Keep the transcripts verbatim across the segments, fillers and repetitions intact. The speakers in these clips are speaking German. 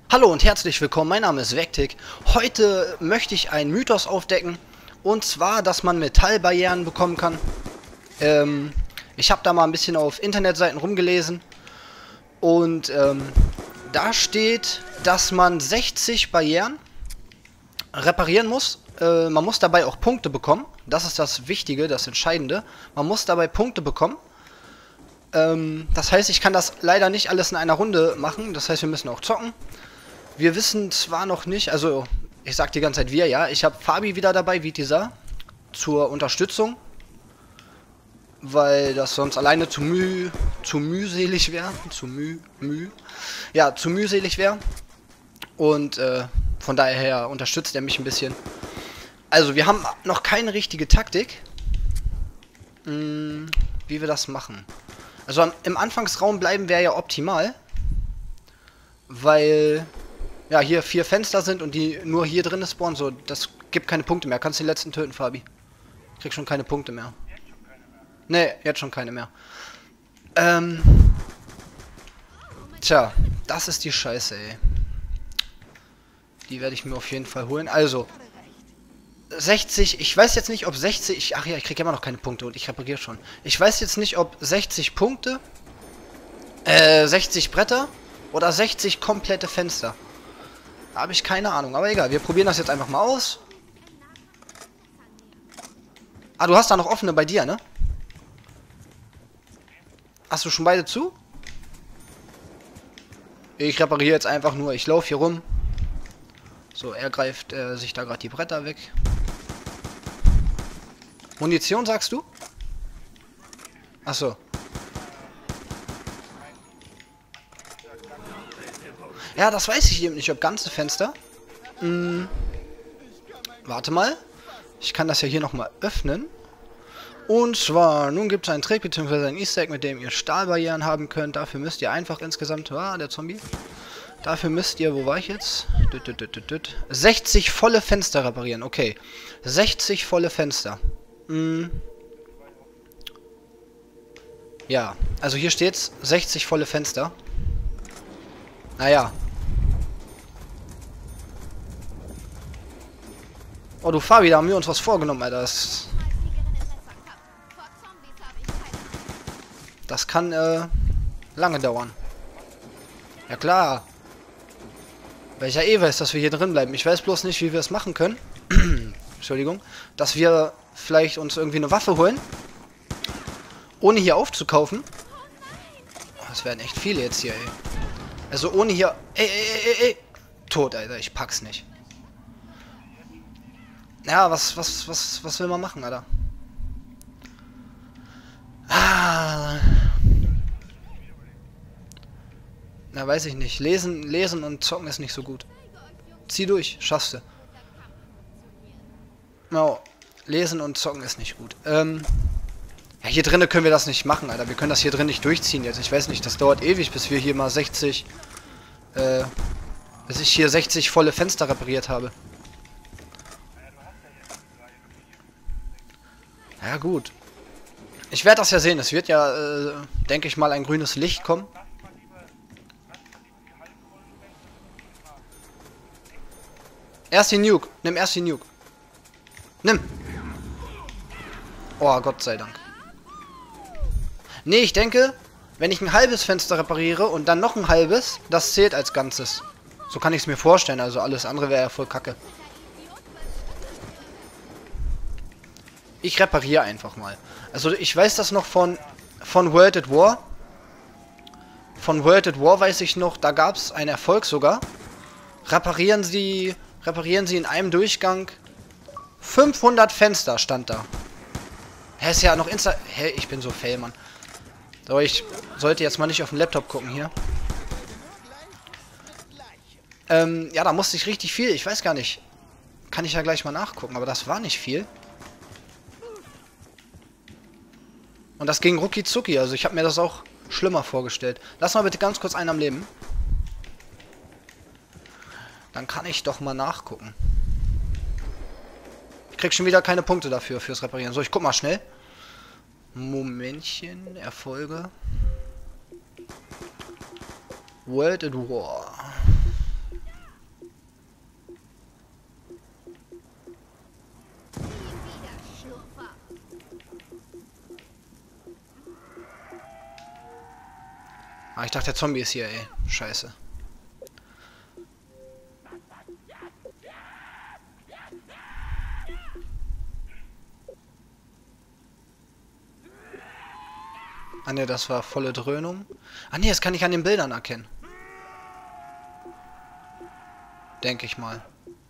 Hallo und herzlich willkommen, mein Name ist Vectic. Heute möchte ich einen Mythos aufdecken. Und zwar, dass man Metallbarrieren bekommen kann. Ähm, ich habe da mal ein bisschen auf Internetseiten rumgelesen. Und ähm, da steht, dass man sechzig Barrieren reparieren muss. Äh, man muss dabei auch Punkte bekommen. Das ist das Wichtige, das Entscheidende. Man muss dabei Punkte bekommen. Ähm, das heißt, ich kann das leider nicht alles in einer Runde machen. Das heißt, wir müssen auch zocken. Wir wissen zwar noch nicht, also ich sag die ganze Zeit wir, ja. Ich habe Fabi wieder dabei, wie dieser, zur Unterstützung. Weil das sonst alleine zu müh, zu mühselig wäre. Zu müh, müh. Ja, zu mühselig wäre. Und äh, von daher unterstützt er mich ein bisschen. Also, wir haben noch keine richtige Taktik. Hm, wie wir das machen. Also, im Anfangsraum bleiben wäre ja optimal. Weil... ja, hier vier Fenster sind und die nur hier drin spawnen, so, das gibt keine Punkte mehr. Kannst den letzten töten, Fabi. Krieg schon keine Punkte mehr. Ne, jetzt schon keine mehr. Ähm. Tja, das ist die Scheiße, ey. Die werde ich mir auf jeden Fall holen. Also, sechzig, ich weiß jetzt nicht, ob sechzig, ach ja, ich krieg immer noch keine Punkte und ich repariere schon. Ich weiß jetzt nicht, ob sechzig Punkte, äh, sechzig Bretter oder sechzig komplette Fenster. Da habe ich keine Ahnung, aber egal, wir probieren das jetzt einfach mal aus. Ah, du hast da noch offene bei dir, ne? Hast du schon beide zu? Ich repariere jetzt einfach nur, ich laufe hier rum. So, er greift äh, sich da gerade die Bretter weg. Munition, sagst du? Achso. Ja, das weiß ich eben nicht, ob ganze Fenster. Hm. Warte mal. Ich kann das ja hier nochmal öffnen. Und zwar, nun gibt es einen Trick bzw. ein Easter Egg, mit dem ihr Stahlbarrieren haben könnt. Dafür müsst ihr einfach insgesamt... Ah, der Zombie. Dafür müsst ihr... Wo war ich jetzt? Düt, düt, düt, düt, düt. sechzig volle Fenster reparieren. Okay. sechzig volle Fenster. Hm. Ja, also hier steht's. sechzig volle Fenster. Naja. Oh, du Fabi, da haben wir uns was vorgenommen, Alter. Das, das kann, äh, lange dauern. Ja, klar. Weil ich ja eh weiß, dass wir hier drin bleiben. Ich weiß bloß nicht, wie wir es machen können. Entschuldigung. Dass wir vielleicht uns irgendwie eine Waffe holen. Ohne hier aufzukaufen. Oh, das werden echt viele jetzt hier, ey. Also ohne hier... Ey, ey, ey, ey, ey. Tot, Alter. Ich pack's nicht. Ja, was, was, was, was will man machen, Alter? Ah. Na, weiß ich nicht. Lesen, lesen und zocken ist nicht so gut. Zieh durch, schaffst du. No, lesen und zocken ist nicht gut. Ähm... Ja, hier drinnen können wir das nicht machen, Alter. Wir können das hier drin nicht durchziehen jetzt. Ich weiß nicht, das dauert ewig, bis wir hier mal sechzig... Äh... bis ich hier sechzig volle Fenster repariert habe. Ja, gut. Ich werde das ja sehen. Es wird ja, äh, denke ich mal, ein grünes Licht kommen. Erst die Nuke. Nimm erst die Nuke. Nimm. Oh, Gott sei Dank. Nee, ich denke, wenn ich ein halbes Fenster repariere und dann noch ein halbes, das zählt als Ganzes. So kann ich es mir vorstellen. Also alles andere wäre ja voll kacke. Ich repariere einfach mal. Also ich weiß das noch von, von World at War. Von World at War weiß ich noch, da gab es einen Erfolg sogar. Reparieren Sie, reparieren Sie in einem Durchgang fünfhundert Fenster, stand da. Hä, ist ja noch Insta... Hä, ich bin so fail, Mann. So, ich sollte jetzt mal nicht auf den Laptop gucken hier. Ähm, ja, da musste ich richtig viel. Ich weiß gar nicht. Kann ich ja gleich mal nachgucken, aber das war nicht viel. Und das ging rucki zucki, also ich habe mir das auch schlimmer vorgestellt. Lass mal bitte ganz kurz einen am Leben. Dann kann ich doch mal nachgucken. Ich krieg schon wieder keine Punkte dafür, fürs Reparieren. So, ich guck mal schnell. Momentchen, Erfolge. World at War. Ah, ich dachte, der Zombie ist hier, ey. Scheiße. Ah ne, das war volle Dröhnung. Ah ne, das kann ich an den Bildern erkennen. Denke ich mal.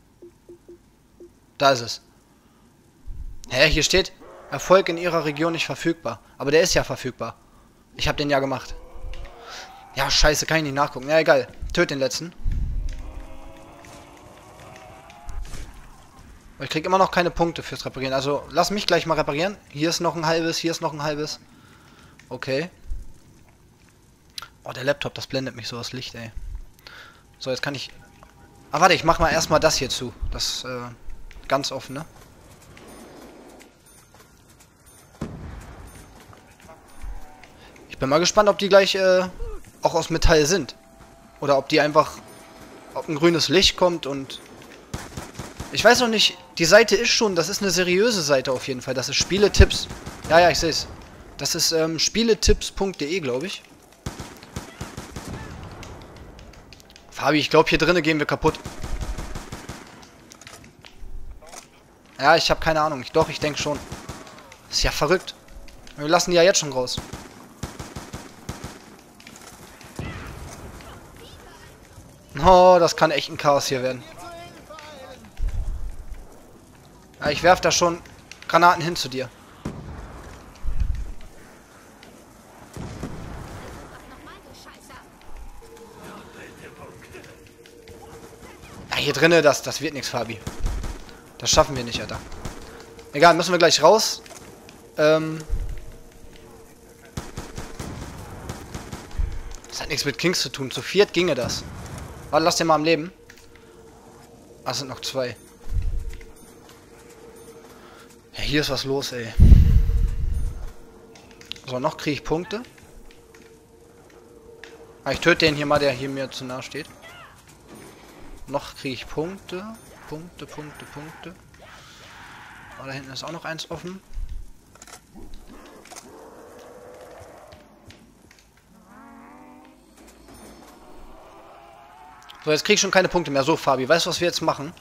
Da ist es. Hä, hier steht Erfolg in ihrer Region nicht verfügbar. Aber der ist ja verfügbar. Ich habe den ja gemacht. Ja, scheiße, kann ich nicht nachgucken. Ja, egal. Töt den letzten. Ich krieg immer noch keine Punkte fürs Reparieren. Also, lass mich gleich mal reparieren. Hier ist noch ein halbes, hier ist noch ein halbes. Okay. Oh, der Laptop, das blendet mich so das Licht, ey. So, jetzt kann ich... Ah, warte, ich mach mal erstmal das hier zu. Das, äh, ganz offen, ne? Ich bin mal gespannt, ob die gleich, äh, auch aus Metall sind. Oder ob die einfach... Ob ein grünes Licht kommt und... Ich weiß noch nicht, die Seite ist schon... Das ist eine seriöse Seite auf jeden Fall. Das ist Spieletipps. Ja, ja, ich sehe es. Das ist, ähm, spieletipps punkt de, glaube ich. Fabi, ich glaube, hier drinnen gehen wir kaputt. Ja, ich habe keine Ahnung. Ich, doch, ich denke schon. Ist ja verrückt. Wir lassen die ja jetzt schon raus. Oh, das kann echt ein Chaos hier werden. Ja, ich werfe da schon Granaten hin zu dir. Ja, hier drinnen, das, das wird nichts, Fabi. Das schaffen wir nicht, Alter. Egal, müssen wir gleich raus. Ähm... Das hat nichts mit Kings zu tun. Zu viert ginge das. Warte, lass den mal am Leben. Ah, es sind noch zwei. Ja, hier ist was los, ey. So, noch kriege ich Punkte. Ah, ich töte den hier mal, der hier mir zu nahe steht. Noch kriege ich Punkte. Punkte, Punkte, Punkte. Oh, da hinten ist auch noch eins offen. So, jetzt krieg ich schon keine Punkte mehr. So, Fabi, weißt du, was wir jetzt machen?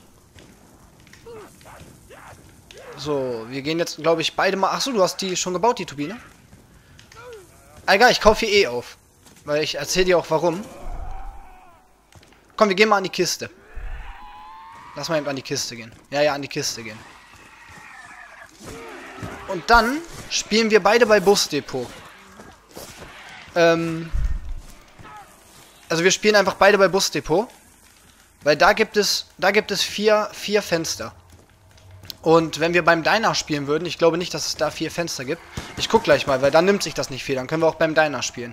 So, wir gehen jetzt, glaube ich, beide mal... Achso, du hast die schon gebaut, die Turbine? Ah, egal, ich kaufe hier eh auf. Weil ich erzähle dir auch, warum. Komm, wir gehen mal an die Kiste. Lass mal eben an die Kiste gehen. Ja, ja, an die Kiste gehen. Und dann spielen wir beide bei Busdepot. Ähm... Also wir spielen einfach beide bei Busdepot. Weil da gibt es, da gibt es vier, vier Fenster. Und wenn wir beim Diner spielen würden, ich glaube nicht, dass es da vier Fenster gibt. Ich guck gleich mal, weil dann nimmt sich das nicht viel. Dann können wir auch beim Diner spielen.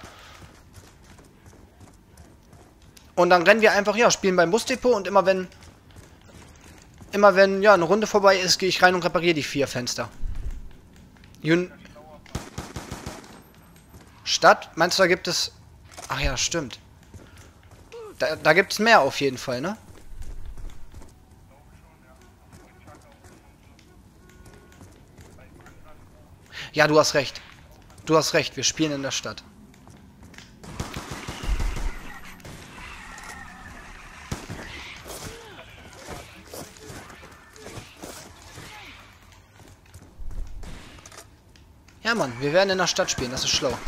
Und dann rennen wir einfach, ja, spielen beim Busdepot und immer wenn, immer wenn, ja, eine Runde vorbei ist, gehe ich rein und repariere die vier Fenster. Jun Stadt, meinst du, da gibt es... Ach ja, stimmt. Da, da gibt es mehr auf jeden Fall, ne? Ja, du hast recht. Du hast recht, wir spielen in der Stadt. Ja, Mann, wir werden in der Stadt spielen, das ist schlau.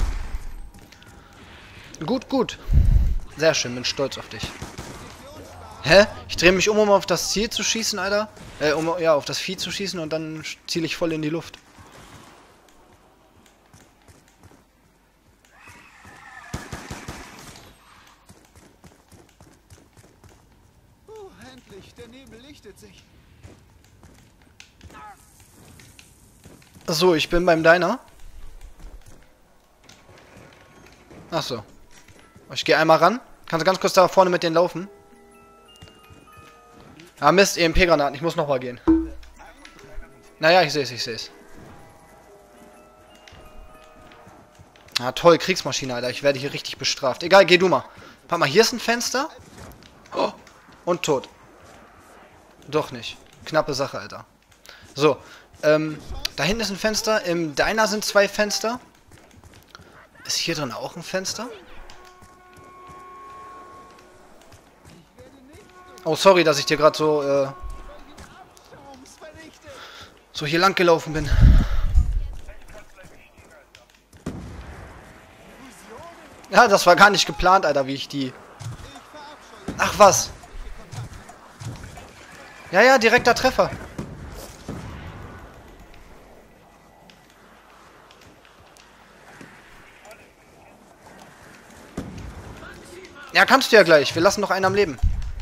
Gut, gut. Sehr schön, bin stolz auf dich. Hä? Ich drehe mich um, um auf das Ziel zu schießen, Alter. Äh, um, ja, auf das Vieh zu schießen und dann ziele ich voll in die Luft. Oh, endlich, der Nebel lichtet sich. So, ich bin beim Diner. Ach so. Ich gehe einmal ran. Kannst du ganz kurz da vorne mit denen laufen? Ah, Mist, E M P-Granaten. Ich muss nochmal gehen. Naja, ich sehe es, ich sehe es. Ah, toll, Kriegsmaschine, Alter. Ich werde hier richtig bestraft. Egal, geh du mal. Warte mal, hier ist ein Fenster. Oh, und tot. Doch nicht. Knappe Sache, Alter. So, ähm, da hinten ist ein Fenster. Im Diner sind zwei Fenster. Ist hier drin auch ein Fenster? Oh, sorry, dass ich dir gerade so, äh, so hier lang gelaufen bin. Ja, das war gar nicht geplant, Alter, wie ich die... Ach, was? Ja, ja, direkter Treffer. Ja, kannst du ja gleich. Wir lassen noch einen am Leben.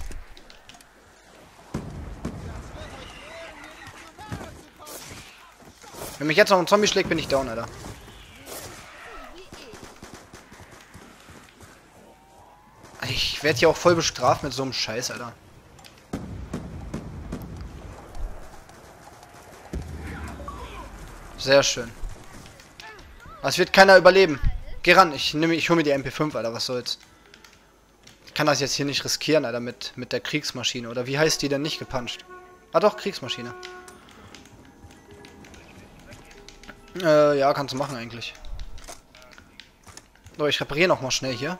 Wenn mich jetzt noch ein Zombie schlägt, bin ich down, Alter. Ich werde hier auch voll bestraft mit so einem Scheiß, Alter. Sehr schön. Es wird keiner überleben. Geh ran, ich nehme, ich hole mir die M P fünf, Alter, was soll's. Ich kann das jetzt hier nicht riskieren, Alter, mit, mit der Kriegsmaschine. Oder wie heißt die denn nicht gepuncht? Ah doch, Kriegsmaschine. Äh, ja, kannst du machen eigentlich. So, ich repariere nochmal schnell hier.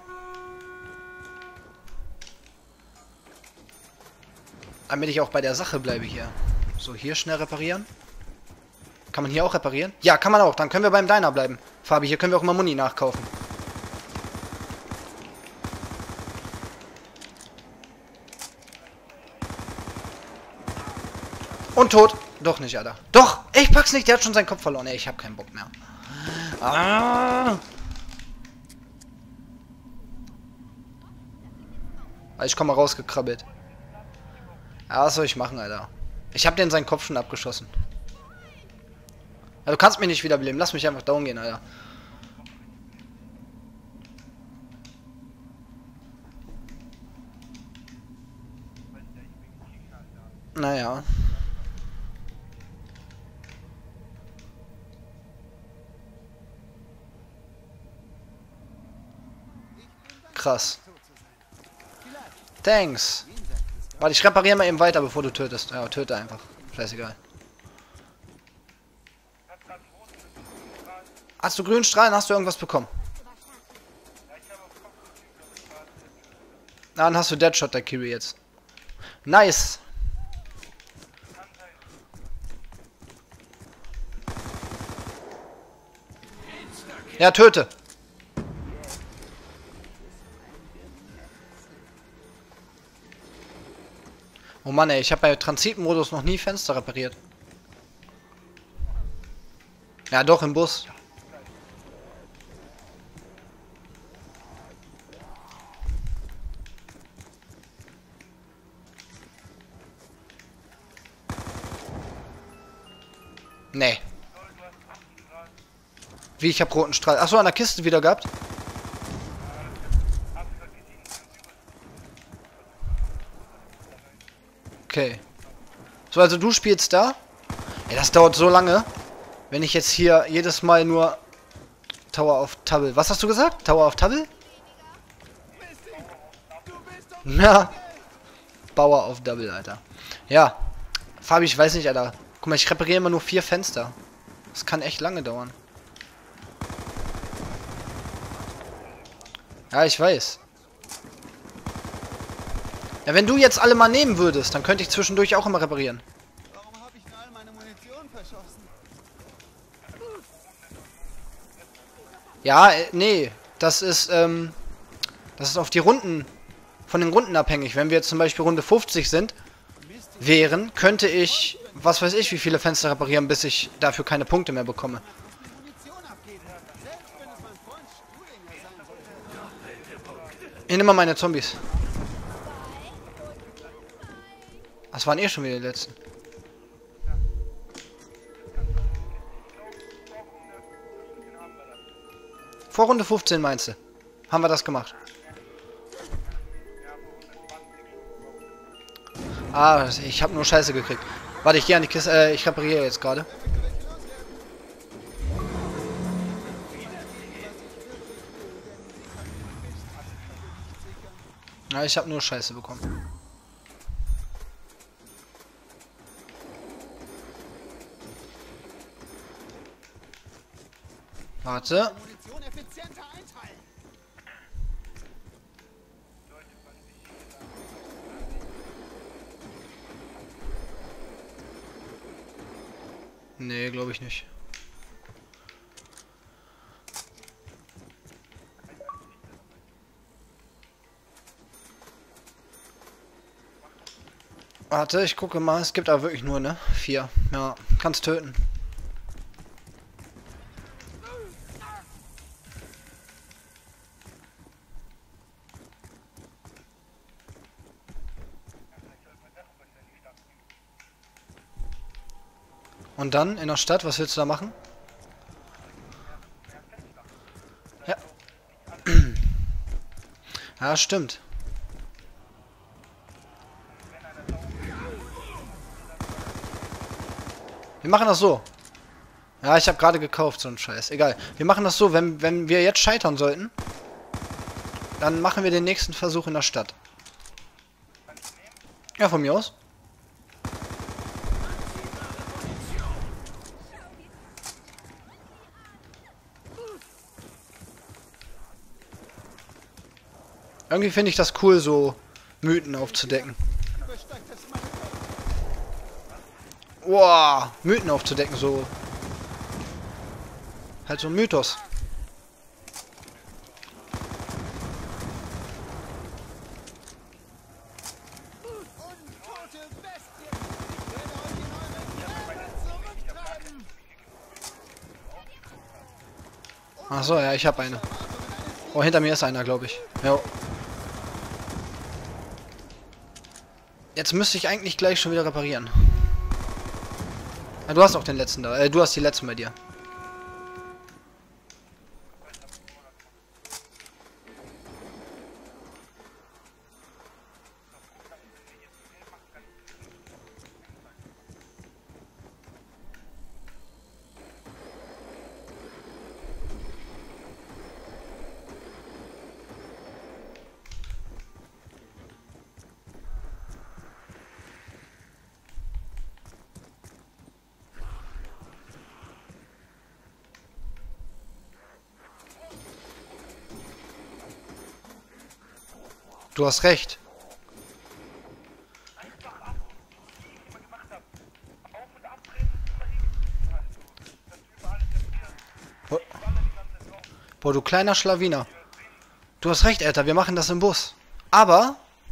Damit ich auch bei der Sache bleibe hier. So, hier schnell reparieren. Kann man hier auch reparieren? Ja, kann man auch. Dann können wir beim Diner bleiben. Fabi, hier können wir auch immer Muni nachkaufen. Und tot. Doch nicht, Alter. Doch! Ey, ich pack's nicht. Der hat schon seinen Kopf verloren. Ey, ich hab keinen Bock mehr. Ah. Ich komme mal rausgekrabbelt. Ja, was soll ich machen, Alter? Ich hab den seinen Kopf schon abgeschossen. Ja, du kannst mich nicht wiederbeleben. Lass mich einfach down gehen, Alter. Naja. Krass. Thanks. Warte, ich repariere mal eben weiter, bevor du tötest. Ja, töte einfach. Scheißegal. Hast du grünen Strahlen? Hast du irgendwas bekommen? Na, dann hast du Deadshot, der Kiri jetzt. Nice. Ja, töte. Oh Mann, ey, ich habe bei Transitmodus noch nie Fenster repariert. Ja, doch, im Bus. Nee. Wie, ich hab roten Strahl. Achso, an der Kiste wieder gehabt. Okay. So, also du spielst da. Ey, das dauert so lange. Wenn ich jetzt hier jedes Mal nur Tower of Tubble. Was hast du gesagt? Tower of Tubble? Na. Bauer of Double, Alter. Ja. Fabi, ich weiß nicht, Alter. Guck mal, ich repariere immer nur vier Fenster. Das kann echt lange dauern. Ja, ich weiß. Ja, wenn du jetzt alle mal nehmen würdest, dann könnte ich zwischendurch auch immer reparieren. Warum habe ich denn all meine Munition verschossen? Ja, äh, nee. Das ist, ähm... Das ist auf die Runden... Von den Runden abhängig. Wenn wir jetzt zum Beispiel Runde fünfzig sind, wären, könnte ich... Was weiß ich, wie viele Fenster reparieren, bis ich dafür keine Punkte mehr bekomme. Ich nehme mal meine Zombies. Das waren eh schon wieder die letzten. Vor Runde fünfzehn meinst du? Haben wir das gemacht? Ah, ich habe nur Scheiße gekriegt. Warte, ich gehe an die Kiste. Äh, ich repariere jetzt gerade. Ja, ich habe nur Scheiße bekommen. Warte. Nee, glaube ich nicht. Warte, ich gucke mal. Es gibt aber wirklich nur, ne? Vier. Ja, kannst töten. Und dann in der Stadt, was willst du da machen? Ja. Ja, stimmt. Wir machen das so. Ja, ich habe gerade gekauft, so ein Scheiß. Egal. Wir machen das so, wenn, wenn wir jetzt scheitern sollten, dann machen wir den nächsten Versuch in der Stadt. Ja, von mir aus. Irgendwie finde ich das cool, so Mythen aufzudecken. Wow, Mythen aufzudecken, so. Halt so ein Mythos. Ach so, ja, ich habe eine. Oh, hinter mir ist einer, glaube ich. Ja. Jetzt müsste ich eigentlich gleich schon wieder reparieren. Ja, du hast auch den letzten da. Äh, du hast die letzten bei dir. Du hast recht. Boah, du kleiner Schlawiner. Du hast recht, Alter, wir machen das im Bus. Aber...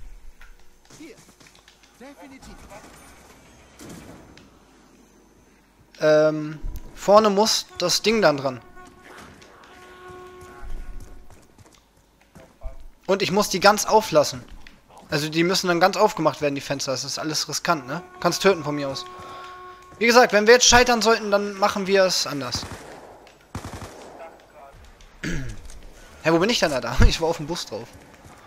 Ähm, vorne muss das Ding dann dran. Und ich muss die ganz auflassen. Also die müssen dann ganz aufgemacht werden, die Fenster. Das ist alles riskant, ne? Kannst töten von mir aus. Wie gesagt, wenn wir jetzt scheitern sollten, dann machen wir es anders. Hä, wo bin ich denn da? Ich war auf dem Bus drauf.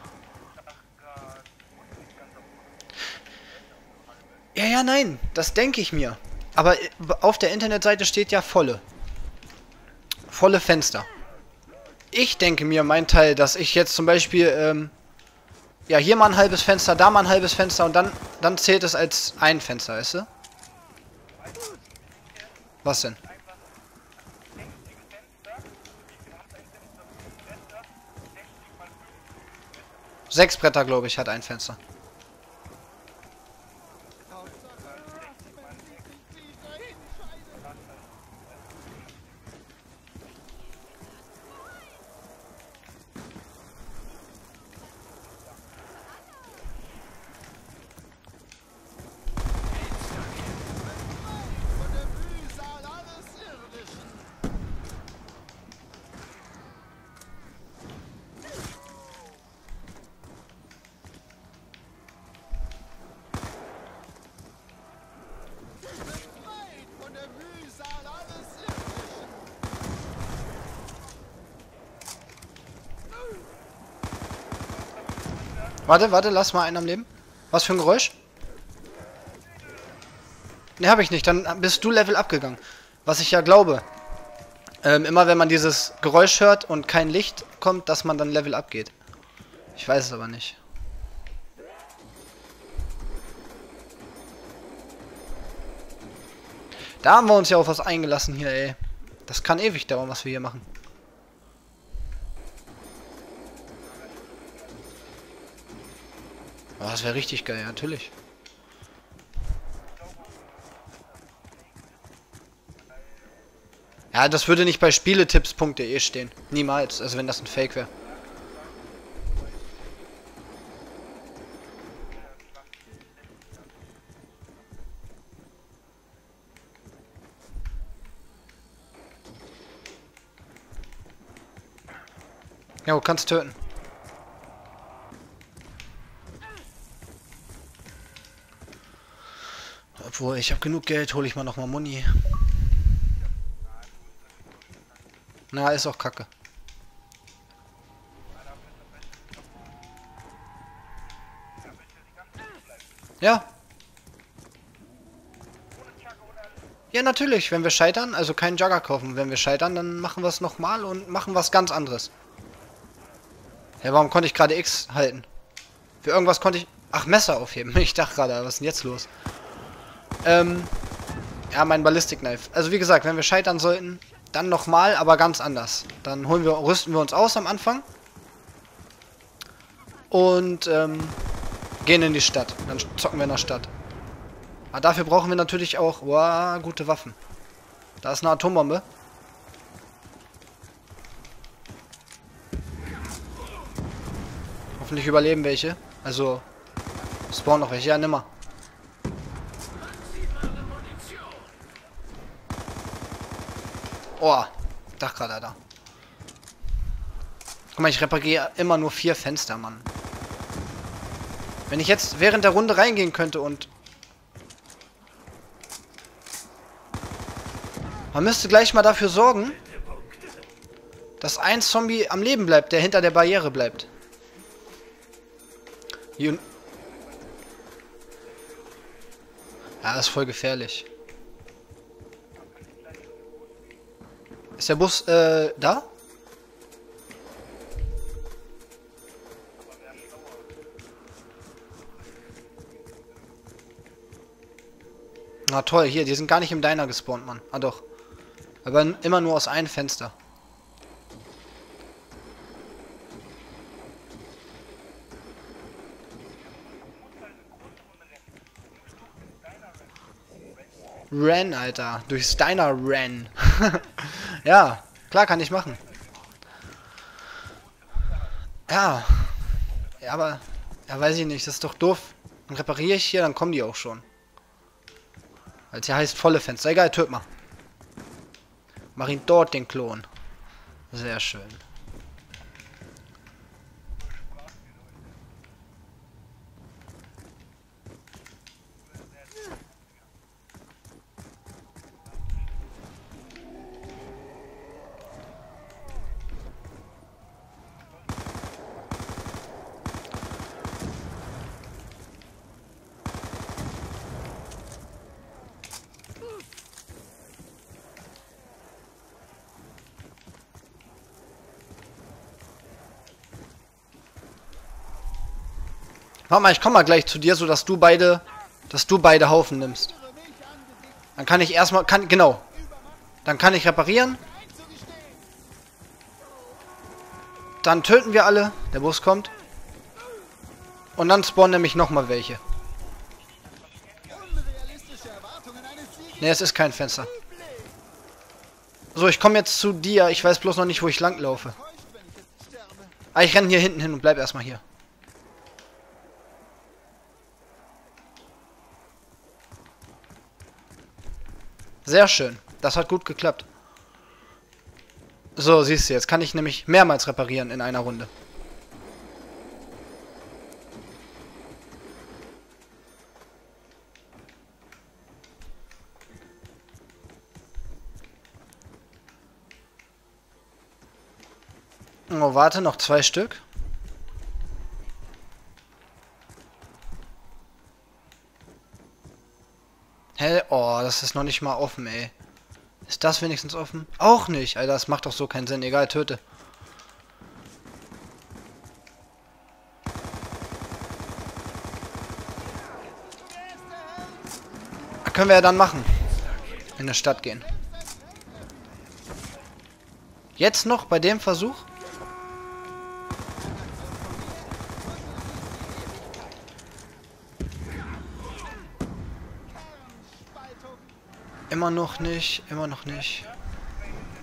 Ja, ja, nein. Das denke ich mir. Aber auf der Internetseite steht ja volle. Volle Fenster. Ich denke mir, mein Teil, dass ich jetzt zum Beispiel, ähm, ja, hier mal ein halbes Fenster, da mal ein halbes Fenster und dann, dann zählt es als ein Fenster, weißt du? Was denn? Sechs Bretter, glaube ich, hat ein Fenster. Warte, warte, lass mal einen am Leben. Was für ein Geräusch? Ne, habe ich nicht. Dann bist du Level abgegangen. Was ich ja glaube. Ähm, immer wenn man dieses Geräusch hört und kein Licht kommt, dass man dann Level abgeht. Ich weiß es aber nicht. Da haben wir uns ja auf was eingelassen hier, ey. Das kann ewig dauern, was wir hier machen. Oh, das wäre richtig geil, natürlich. Ja, das würde nicht bei spieletipps punkt de stehen. Niemals, also wenn das ein Fake wäre. Ja, du kannst töten. Obwohl, ich habe genug Geld, hole ich mal nochmal Muni. Na, ist auch kacke. Ja. Ja, natürlich, wenn wir scheitern, also keinen Jugger kaufen. Wenn wir scheitern, dann machen wir es nochmal und machen was ganz anderes. Ja, warum konnte ich gerade X halten? Für irgendwas konnte ich... Ach, Messer aufheben. Ich dachte gerade, was ist denn jetzt los? Ähm... Ja, mein Ballistic Knife. Also wie gesagt, wenn wir scheitern sollten, dann nochmal, aber ganz anders. Dann holen wir, rüsten wir uns aus am Anfang. Und, ähm... gehen in die Stadt. Dann zocken wir in der Stadt. Aber dafür brauchen wir natürlich auch... Wow, gute Waffen. Da ist eine Atombombe. Hoffentlich überleben welche. Also, spawnen noch welche. Ja, nimmer. Oh, Dachkrater da. Guck mal, ich repariere immer nur vier Fenster, Mann. Wenn ich jetzt während der Runde reingehen könnte und... Man müsste gleich mal dafür sorgen, dass ein Zombie am Leben bleibt, der hinter der Barriere bleibt. Jun ja, das ist voll gefährlich. Ist der Bus, äh, da? Na toll, hier, die sind gar nicht im Diner gespawnt, Mann. Ah doch. Aber immer nur aus einem Fenster. Ren, Alter. Durchs Diner Ren. Ja, klar, kann ich machen. Ja. Ja, aber... Ja, weiß ich nicht. Das ist doch doof. Dann repariere ich hier, dann kommen die auch schon. Weil es hier heißt volle Fenster. Egal, töt mal. Mach ihn dort, den Klon. Sehr schön. Warte mal, ich komme mal gleich zu dir, so dass du beide, dass du beide Haufen nimmst. Dann kann ich erstmal, kann, genau. Dann kann ich reparieren. Dann töten wir alle. Der Bus kommt. Und dann spawnen nämlich nochmal welche. Ne, es ist kein Fenster. So, ich komme jetzt zu dir. Ich weiß bloß noch nicht, wo ich lang laufe. Ah, ich renne hier hinten hin und bleib erstmal hier. Sehr schön. Das hat gut geklappt. So, siehst du, jetzt kann ich nämlich mehrmals reparieren in einer Runde. Oh, warte, noch zwei Stück. Hä? Oh, das ist noch nicht mal offen, ey. Ist das wenigstens offen? Auch nicht, Alter, das macht doch so keinen Sinn. Egal, töte. Das können wir ja dann machen. In der Stadt gehen. Jetzt noch bei dem Versuch? Immer noch nicht, immer noch nicht.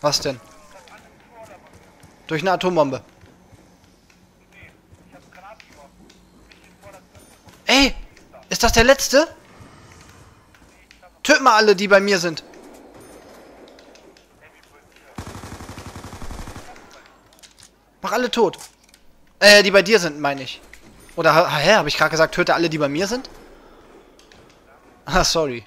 Was denn? Durch eine Atombombe. Ey! Ist das der letzte? Töt mal alle, die bei mir sind. Mach alle tot. Äh, die bei dir sind, meine ich. Oder, hä, habe ich gerade gesagt, töte alle, die bei mir sind? Ah, sorry.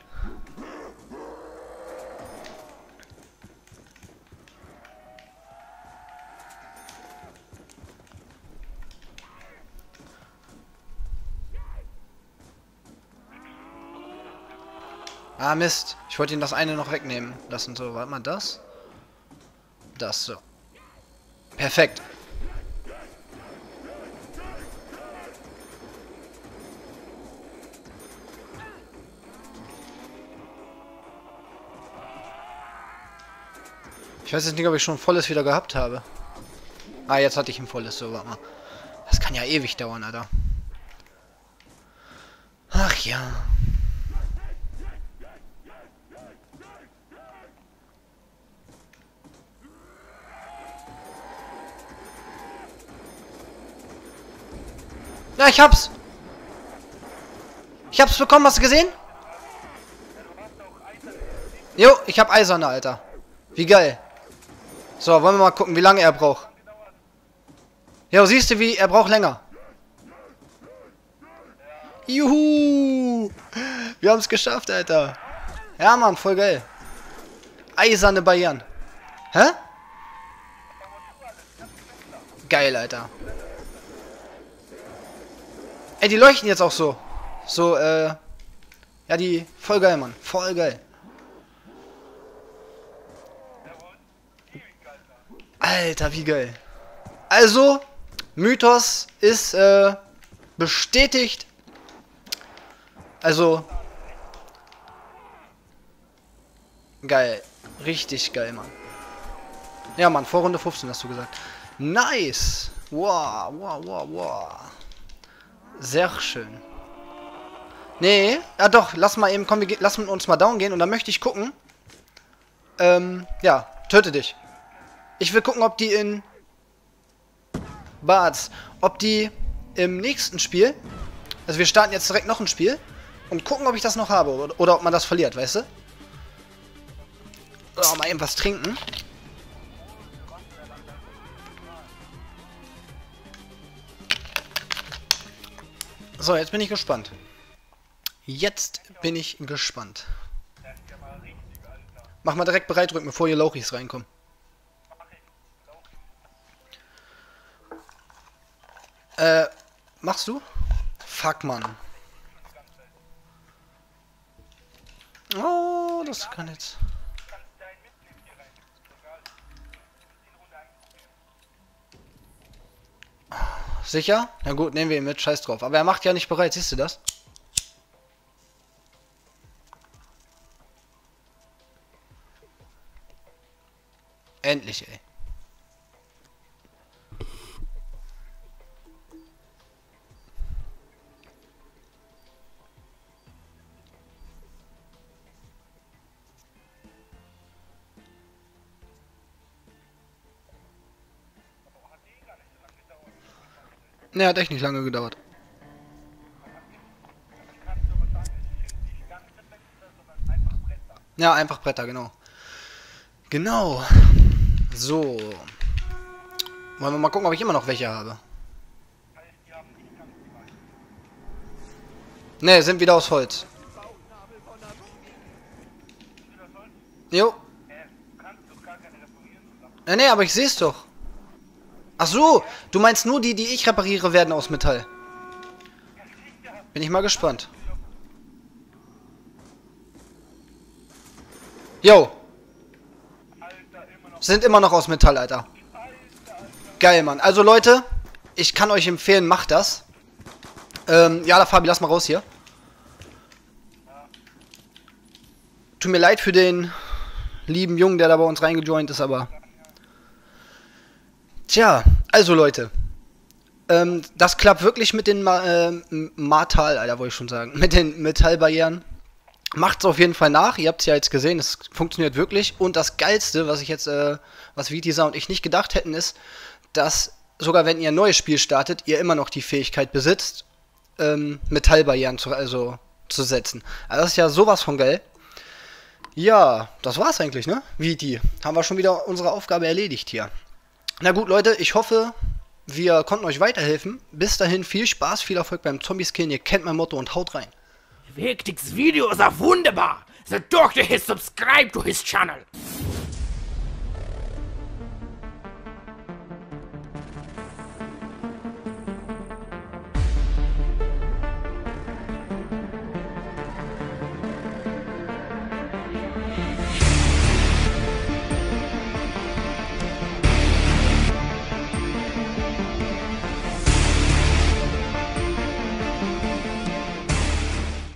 Ah, Mist. Ich wollte ihn das eine noch wegnehmen lassen. So, warte mal, das. Das, so. Perfekt. Ich weiß jetzt nicht, ob ich schon ein volles wieder gehabt habe. Ah, jetzt hatte ich ein volles. So, warte mal. Das kann ja ewig dauern, Alter. Ach ja. Ja, ich hab's. Ich hab's bekommen, hast du gesehen? Jo, ich hab eiserne, Alter. Wie geil. So, wollen wir mal gucken, wie lange er braucht. Jo, siehst du, wie er braucht länger. Juhu. Wir haben es geschafft, Alter. Ja, Mann, voll geil. Eiserne Barrieren. Hä? Geil, Alter. Ey, die leuchten jetzt auch so. So, äh... ja, die... voll geil, Mann. Voll geil. Alter, wie geil. Also, Mythos ist, äh... bestätigt. Also... geil. Richtig geil, Mann. Ja, Mann, vor Runde fünfzehn hast du gesagt. Nice. Wow, wow, wow, wow. Sehr schön. Nee, ja doch, lass mal eben, komm, wir lass uns mal down gehen und dann möchte ich gucken. Ähm, ja, töte dich. Ich will gucken, ob die in Bards, ob die im nächsten Spiel, also wir starten jetzt direkt noch ein Spiel und gucken, ob ich das noch habe oder, oder ob man das verliert, weißt du? Oh, mal eben was trinken. So, jetzt bin ich gespannt. Jetzt bin ich gespannt. Mach mal direkt bereit drücken, bevor hier Lauchis reinkommen. Äh, machst du? Fuck, Mann. Oh, das kann jetzt... Sicher? Na gut, nehmen wir ihn mit, scheiß drauf. Aber er macht ja nicht bereit, siehst du das? Endlich, ey. Ne, hat echt nicht lange gedauert. Ja, einfach Bretter, genau. Genau. So. Wollen wir mal gucken, ob ich immer noch welche habe. Ne, sind wieder aus Holz. Jo. Ja, ne, aber ich sehe es doch. Ach so, du meinst nur die, die ich repariere, werden aus Metall. Bin ich mal gespannt. Jo. Sind immer noch aus Metall, Alter. Geil, Mann. Also, Leute, ich kann euch empfehlen, macht das. Ähm, ja, da Fabi, lass mal raus hier. Tut mir leid für den lieben Jungen, der da bei uns reingejoint ist, aber... Tja, also Leute, ähm, das klappt wirklich mit den Ma äh, Martal, Alter, wollte ich schon sagen, mit den Metallbarrieren. Macht's auf jeden Fall nach. Ihr habt es ja jetzt gesehen, es funktioniert wirklich. Und das Geilste, was ich jetzt, äh, was Vitisa und ich nicht gedacht hätten, ist, dass sogar wenn ihr ein neues Spiel startet, ihr immer noch die Fähigkeit besitzt, ähm, Metallbarrieren zu, also, zu setzen. Also das ist ja sowas von geil. Ja, das war's eigentlich, ne? Viti. Haben wir schon wieder unsere Aufgabe erledigt hier. Na gut, Leute, ich hoffe, wir konnten euch weiterhelfen. Bis dahin viel Spaß, viel Erfolg beim Zombies-Killen. Ihr kennt mein Motto und haut rein. Vectix Video ist auch wunderbar. So don't hit subscribe to his channel.